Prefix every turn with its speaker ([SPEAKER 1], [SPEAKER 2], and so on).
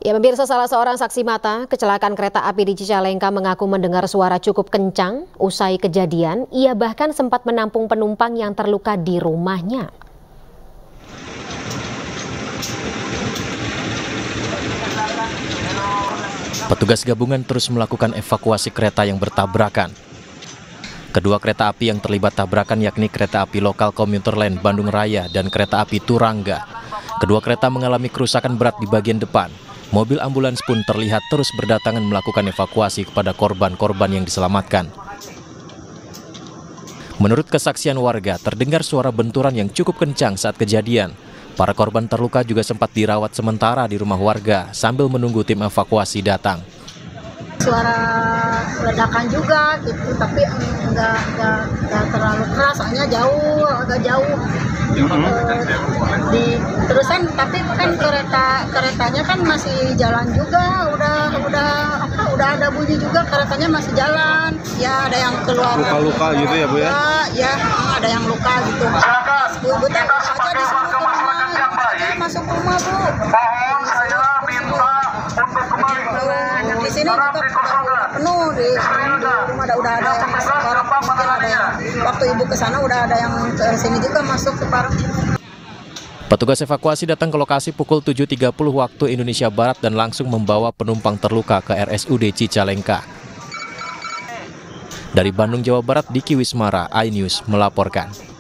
[SPEAKER 1] Ya, pemirsa, salah seorang saksi mata kecelakaan kereta api di Cicalengka mengaku mendengar suara cukup kencang. Usai kejadian, ia bahkan sempat menampung penumpang yang terluka di rumahnya.
[SPEAKER 2] Petugas gabungan terus melakukan evakuasi kereta yang bertabrakan. Kedua kereta api yang terlibat tabrakan yakni kereta api lokal Komuter Lain Bandung Raya dan kereta api Turangga. Kedua kereta mengalami kerusakan berat di bagian depan. Mobil ambulans pun terlihat terus berdatangan melakukan evakuasi kepada korban-korban yang diselamatkan. Menurut kesaksian warga, terdengar suara benturan yang cukup kencang saat kejadian. Para korban terluka juga sempat dirawat sementara di rumah warga sambil menunggu tim evakuasi datang.
[SPEAKER 3] Suara ledakan juga gitu, tapi enggak terlalu keras, soalnya agak jauh. Terusan tapi kan keretanya kan masih jalan juga, udah ada bunyi juga, keretanya masih jalan. Ya ada yang keluar
[SPEAKER 4] luka-luka gitu ya, Bu ya?
[SPEAKER 3] Ya ada yang luka gitu. Bu aja masuk rumah, Bu. Di sini juga penuh di rumah, udah ada yang masuk barang, mungkin ada yang waktu ibu ke sana udah ada yang ke sini juga masuk ke barang.
[SPEAKER 2] Petugas evakuasi datang ke lokasi pukul 7.30 waktu Indonesia Barat dan langsung membawa penumpang terluka ke RSUD Cicalengka. Dari Bandung, Jawa Barat, Diki Wismara, iNews melaporkan.